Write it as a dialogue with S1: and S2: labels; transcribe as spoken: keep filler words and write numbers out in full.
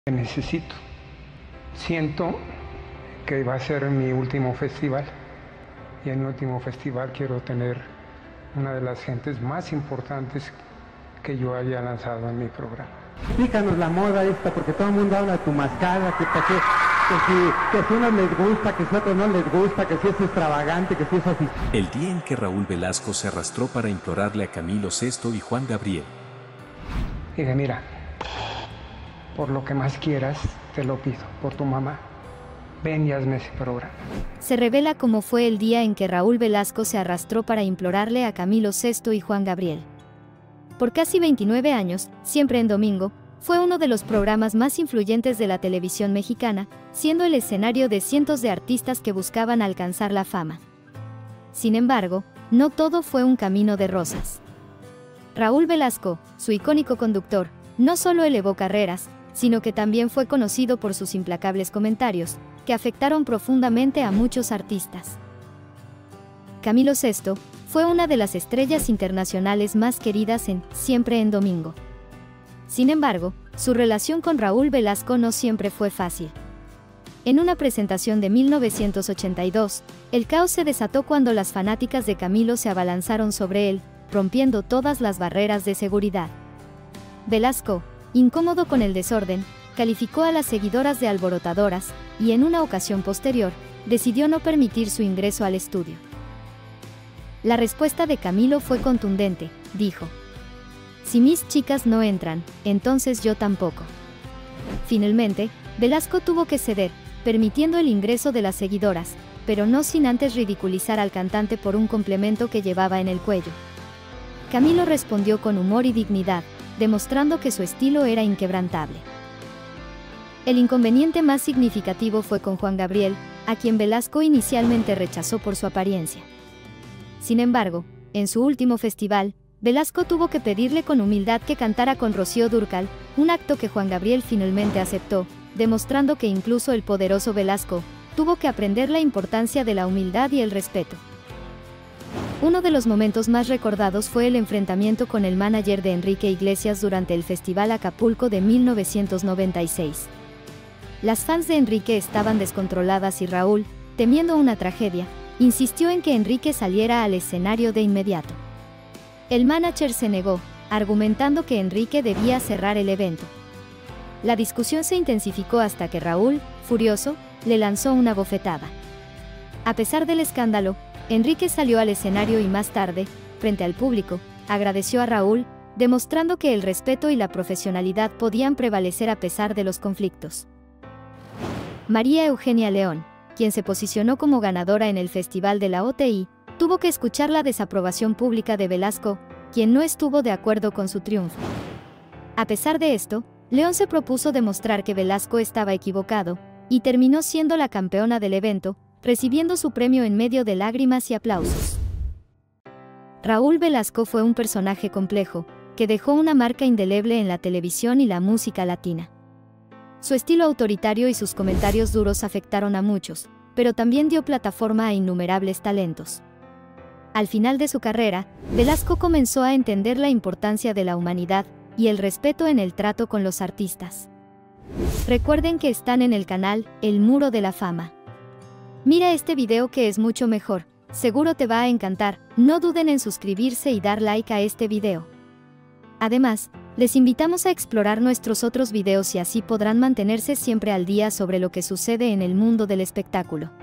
S1: que necesito. Siento que va a ser mi último festival y en mi último festival quiero tener una de las gentes más importantes que yo haya lanzado en mi programa.
S2: Explícanos la moda esta, porque todo el mundo habla de tu mascada, que, que, que, si, que si unos les gusta, que si a otros no les gusta, que si es extravagante, que si es así.
S3: El día en que Raúl Velasco se arrastró para implorarle a Camilo Sesto y Juan Gabriel.
S1: Dije, mira, por lo que más quieras, te lo pido, por tu mamá, ven y hazme ese programa.
S4: Se revela cómo fue el día en que Raúl Velasco se arrastró para implorarle a Camilo Sesto y Juan Gabriel. Por casi veintinueve años, Siempre en Domingo, fue uno de los programas más influyentes de la televisión mexicana, siendo el escenario de cientos de artistas que buscaban alcanzar la fama. Sin embargo, no todo fue un camino de rosas. Raúl Velasco, su icónico conductor, no solo elevó carreras, sino que también fue conocido por sus implacables comentarios, que afectaron profundamente a muchos artistas. Camilo Sesto fue una de las estrellas internacionales más queridas en Siempre en Domingo. Sin embargo, su relación con Raúl Velasco no siempre fue fácil. En una presentación de mil novecientos ochenta y dos, el caos se desató cuando las fanáticas de Camilo se abalanzaron sobre él, rompiendo todas las barreras de seguridad. Velasco, incómodo con el desorden, calificó a las seguidoras de alborotadoras, y en una ocasión posterior, decidió no permitir su ingreso al estudio. La respuesta de Camilo fue contundente, dijo: "Si mis chicas no entran, entonces yo tampoco". Finalmente, Velasco tuvo que ceder, permitiendo el ingreso de las seguidoras, pero no sin antes ridiculizar al cantante por un complemento que llevaba en el cuello. Camilo respondió con humor y dignidad, demostrando que su estilo era inquebrantable. El inconveniente más significativo fue con Juan Gabriel, a quien Velasco inicialmente rechazó por su apariencia. Sin embargo, en su último festival, Velasco tuvo que pedirle con humildad que cantara con Rocío Dúrcal, un acto que Juan Gabriel finalmente aceptó, demostrando que incluso el poderoso Velasco tuvo que aprender la importancia de la humildad y el respeto. Uno de los momentos más recordados fue el enfrentamiento con el manager de Enrique Iglesias durante el Festival Acapulco de mil novecientos noventa y seis. Las fans de Enrique estaban descontroladas y Raúl, temiendo una tragedia, insistió en que Enrique saliera al escenario de inmediato. El manager se negó, argumentando que Enrique debía cerrar el evento. La discusión se intensificó hasta que Raúl, furioso, le lanzó una bofetada. A pesar del escándalo, Enrique salió al escenario y más tarde, frente al público, agradeció a Raúl, demostrando que el respeto y la profesionalidad podían prevalecer a pesar de los conflictos. María Eugenia León, quien se posicionó como ganadora en el Festival de la O T I, tuvo que escuchar la desaprobación pública de Velasco, quien no estuvo de acuerdo con su triunfo. A pesar de esto, León se propuso demostrar que Velasco estaba equivocado, y terminó siendo la campeona del evento, recibiendo su premio en medio de lágrimas y aplausos. Raúl Velasco fue un personaje complejo, que dejó una marca indeleble en la televisión y la música latina. Su estilo autoritario y sus comentarios duros afectaron a muchos, pero también dio plataforma a innumerables talentos. Al final de su carrera, Velasco comenzó a entender la importancia de la humanidad y el respeto en el trato con los artistas. Recuerden que están en el canal El Muro de la Fama. Mira este video que es mucho mejor, seguro te va a encantar, no duden en suscribirse y dar like a este video. Además, les invitamos a explorar nuestros otros videos y así podrán mantenerse siempre al día sobre lo que sucede en el mundo del espectáculo.